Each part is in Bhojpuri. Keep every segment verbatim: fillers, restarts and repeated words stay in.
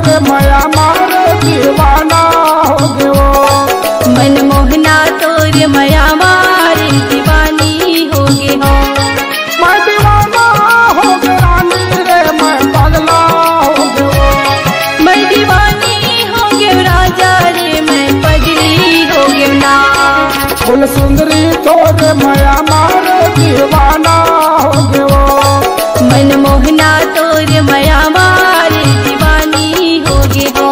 तोरे माया मारे दीवाना हो गयो। मन मोहना तोरे माया मारे दीवानी हो गे हो। मैं दीवाना हो गया रानी रे मैं पगला हो गयो। मैं दीवानी हो गयो राजा रे मैं पगली हो गयो ना। फूल सुंदरी तोरे माया मारे दीवाना हो गयो। मन मोहना तोरे माया मारे दीवानी हो गे हो।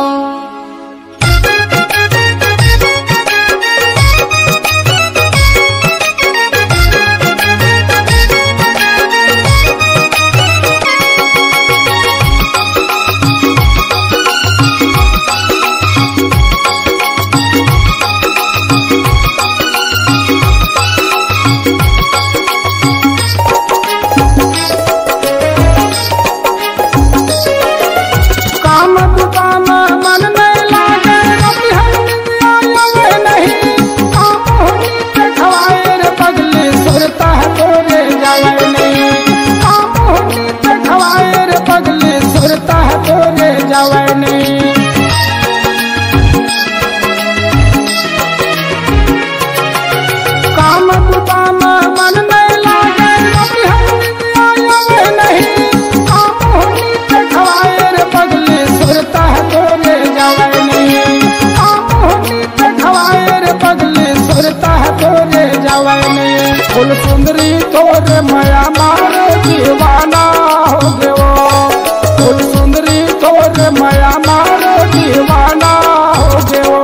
फूल सुंदरी तोरे माया मारे दीवाना हो गयो। फूल सुंदरी तोरे माया मारे दीवाना हो गयो।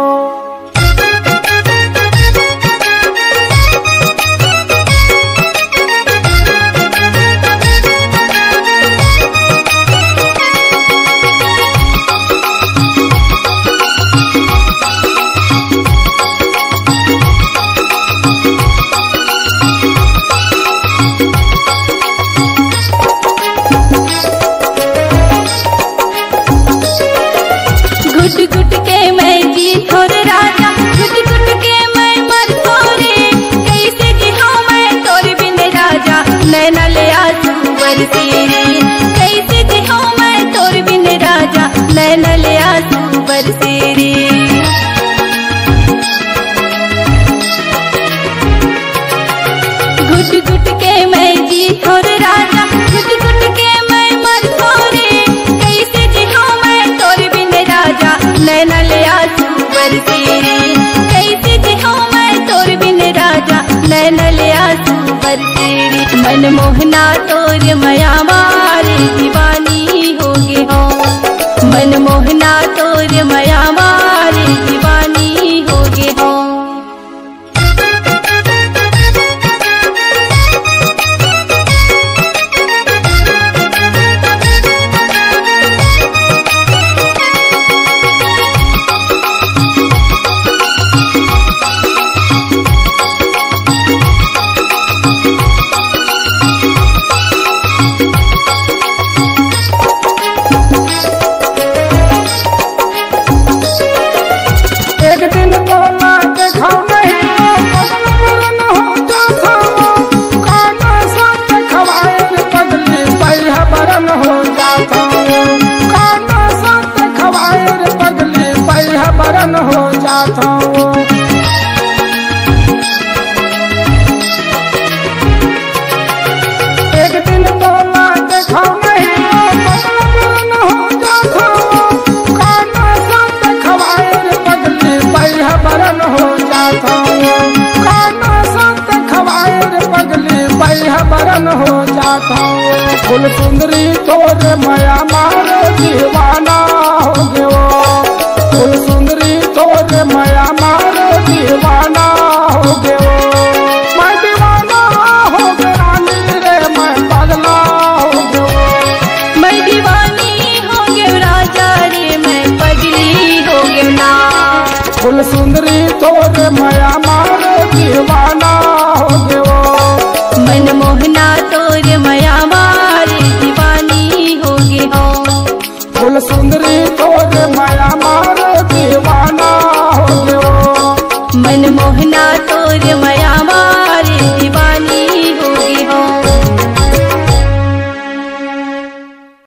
गुट गुट के मैं जी थोर राजा, गुट गुट के मैं मर थोरे। कैसे जी हाँ मैं तोर बिन राजा, नैना ले आंसू बरसे रे। कैसे जी हाँ मैं तोर बिन राजा, नैना ले आंसू बरसे रे। गुट गुट के मैं जी थोर राजा, गुट गुट के मैं मर थोरे। कैसे जी हाँ मैं तोर बिन राजा, नैना ले आंसू बरसे रे। कैसे जी हाँ मैं तोर बिन राजा, नैना ले आंसू बरसे रे। मन मोहना तोर माया मारे दीवानी हो गे हो। मन मोहना तोर माया मारे दीवानी हो गे हो। एक दिन बोला देखा नहीं पगलन हो जाता। खाना साथ खवाए पगली पैहा बरन हो जाता। खाना साथ खवाए पगली पैहा बरन हो जाता। एक दिन बोला देखा नहीं पगलन हो जाता। खाना साथ खवाए पगली पैहा बरन हो जाता। खाना साथ खवाए पगली पैहा बरन हो जाता। फूल सुंदरी तोरे माया मारे दीवाना हो गयो। फूल सुंदरी तोरे माया मारे दीवाना हो गयो। मैं दीवाना हो गया रानी रे मैं पगला हो गयो। मैं दीवानी हो गयो राजा रे मैं पगली हो गयो ना। फूल सुंदरी तोरे माया मारे दीवाना हो गयो। मन मोहना तोर माया मारे दीवानी हो गे हो। फूल सुंदरी तोरे माया मारे दीवाना